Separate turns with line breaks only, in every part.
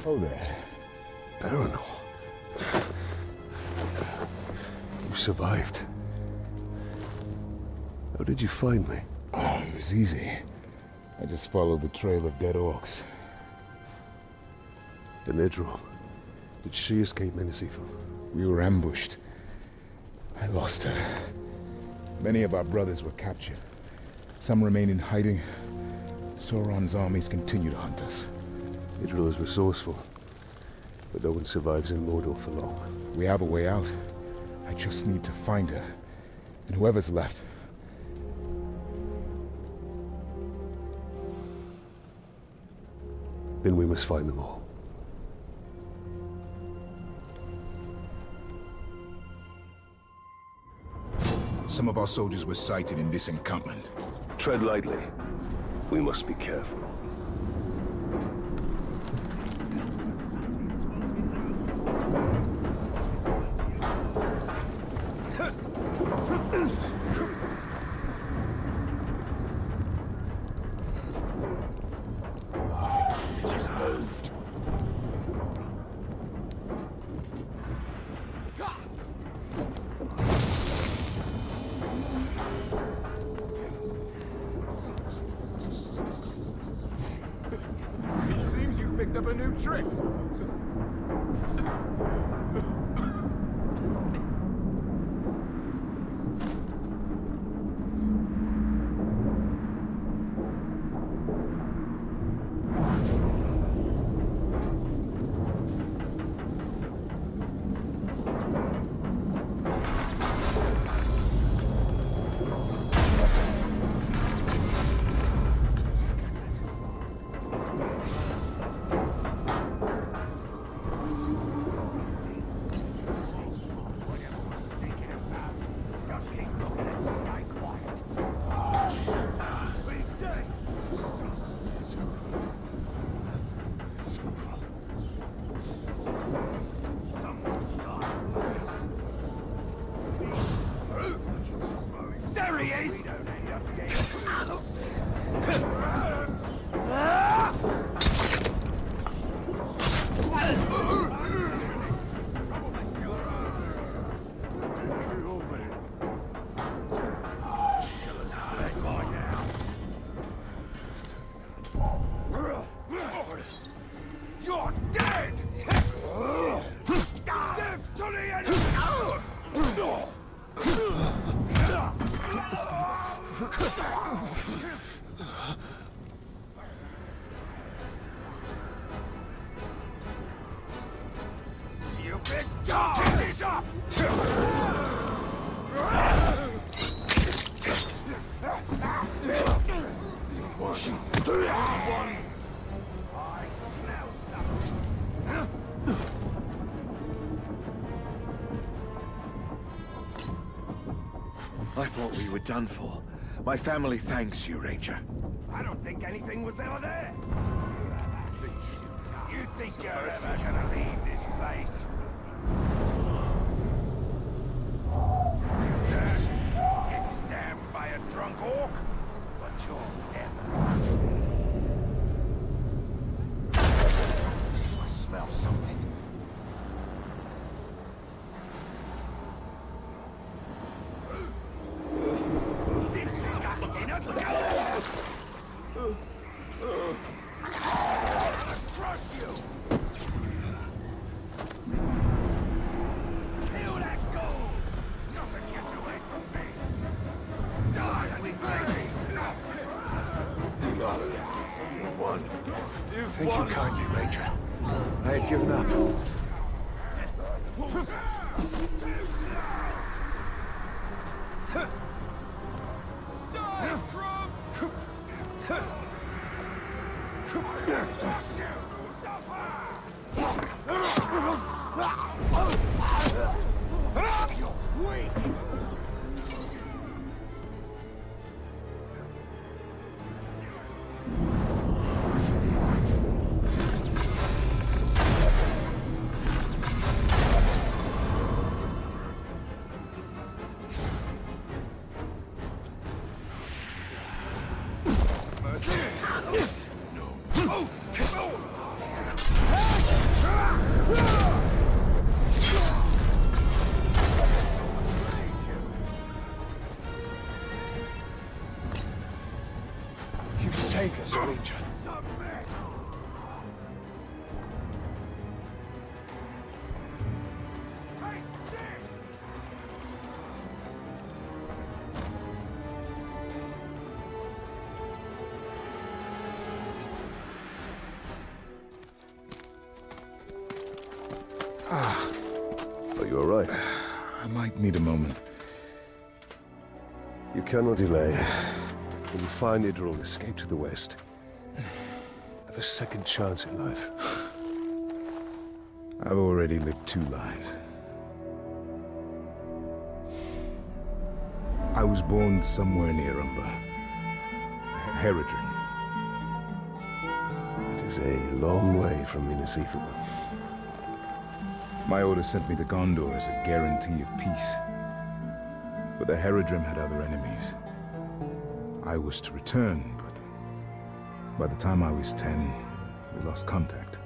Oh there.
Baronor. You survived. How did you find me?
Oh, it was easy. I just followed the trail of dead orcs.
The Nidril. Did she escape Menacithal?
We were ambushed. I lost her. Many of our brothers were captured. Some remain in hiding. Sauron's armies continue to hunt us.
Nidril is resourceful, but no one survives in Mordor for long.
We have a way out. I just need to find her. And whoever's left.
Then we must find them all.
Some of our soldiers were sighted in this encampment.
Tread lightly. We must be careful.
Picked up a new trick. You're dead! Death to the enemy! You big dog! Get up!
I thought we were done for. My family thanks you, Ranger.
I don't think anything was ever there. You think you're ever gonna leave this place? Get stabbed by a drunk orc? But you'll never. I smell something. Trust you! Kill that gold! Nothing gets away from me! Die, we baby!
Thank you kindly, Ranger. I had given up. Are you alright?
I might need a moment.
You cannot delay. When you find Idril, escape to the west. Have a second chance in life.
I've already lived 2 lives. I was born somewhere near Umber. Herodrim.
It is a long way from Minas Ithil.
My order sent me to Gondor as a guarantee of peace. But the Herodrim had other enemies. I was to return, but by the time I was 10, we lost contact.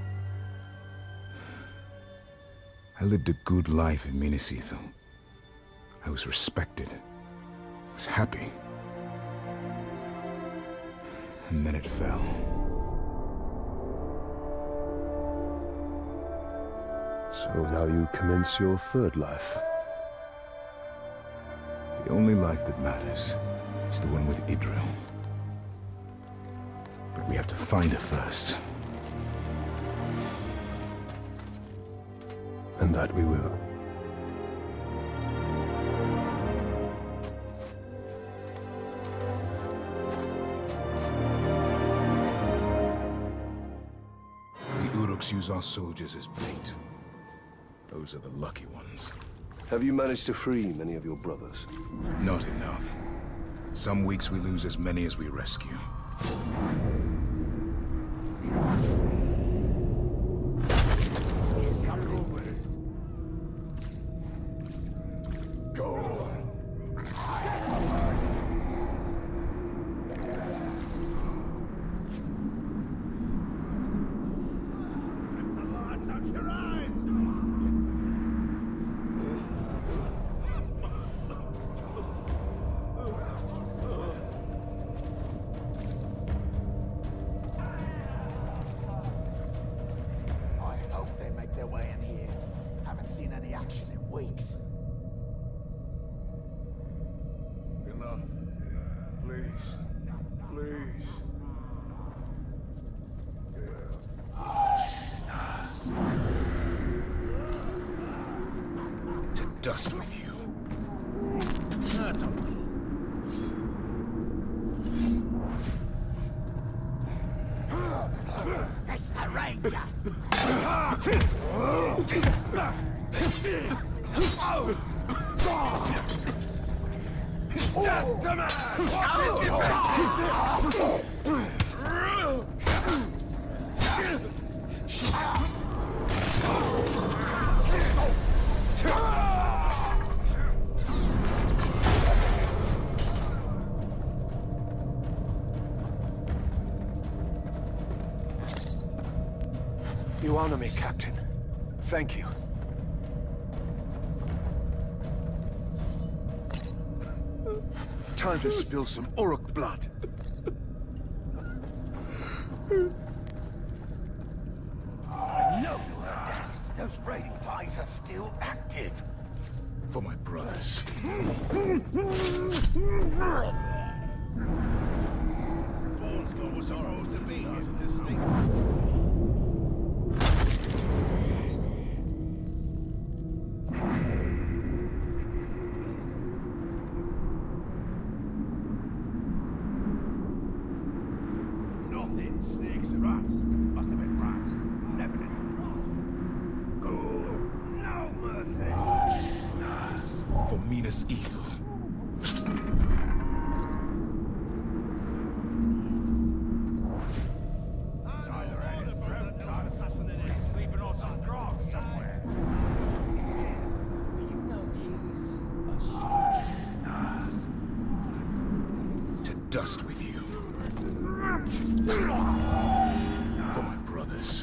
I lived a good life in Minas Ithil. I was respected. I was happy. And then it fell.
So now you commence your third life.
The only life that matters is the one with Idril. But we have to find her first.
And that we will.
The Uruks use our soldiers as bait. Those are the lucky ones.
Have you managed to free many of your brothers?
Not enough. Some weeks we lose as many as we rescue. Dust with you.
It's the Ranger! Death to man!
You honor me, Captain. Thank you. Time to spill some Uruk blood.
I know you heard that. Those raiding parties are still active.
For my brothers.
Bones go was supposed to be here to distinct. Nothing. Snakes and rats. Must have been rats. Definitely. No mercy.
For Minas Ithil.
Sleeping on some grog somewhere. You know he's a
To dust with you. For my brothers.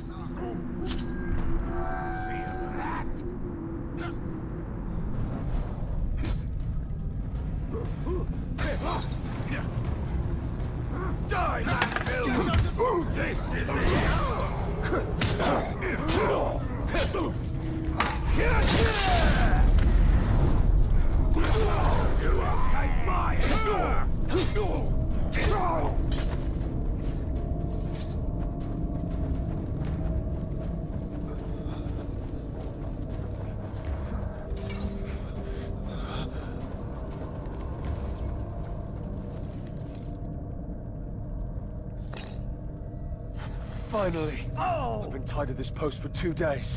Feel that? Die, Bill! This is the hour! You will take my hammer!
Finally!
Oh!
I've been tied to this post for 2 days.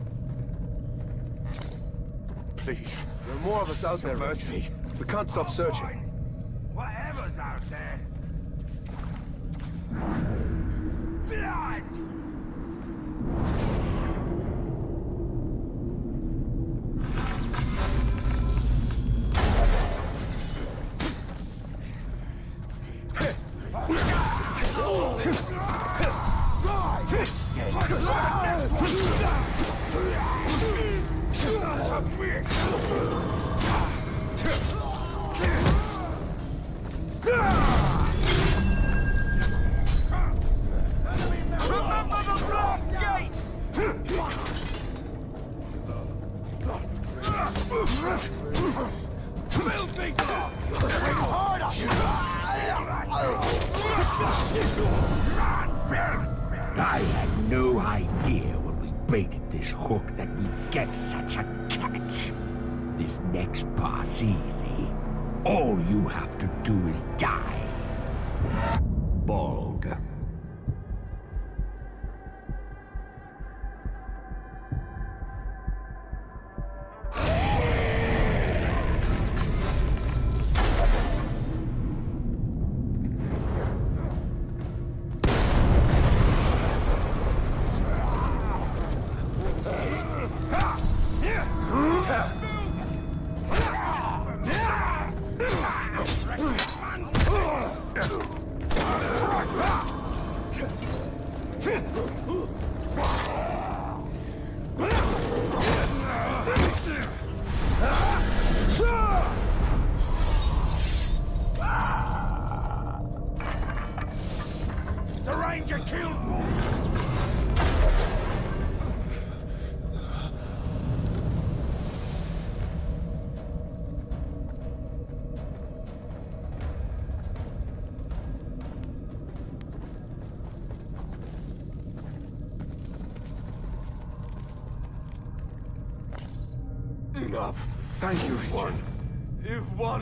Please.
There are more of us out there,
mercy.
We can't stop searching.
Whatever's out there. Blood!
I had no idea when we baited this hook that we'd get such a catch. This next part's easy. All you have to do is die.
Bolg.
The ranger killed Mordor!
Enough.
Thank you, Ranger.
You've won.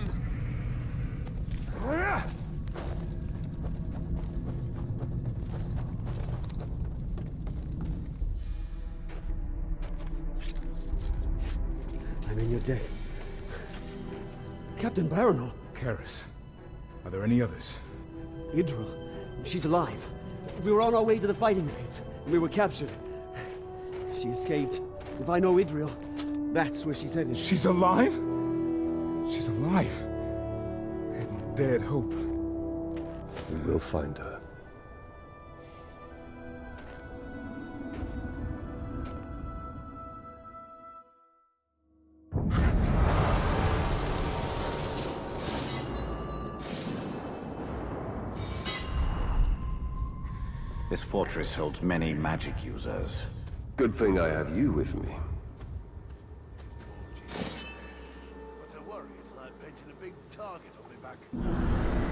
I'm in your debt. Captain Baranor.
Karis, are there any others?
Idril. She's alive. We were on our way to the fighting pits, and we were captured. She escaped. If I know Idril, that's where she's headed.
She's alive? She's alive. I had no dared hope.
We will find her.
This fortress holds many magic users.
Good thing I have you with me.
But a worry is like painting a big target on my back.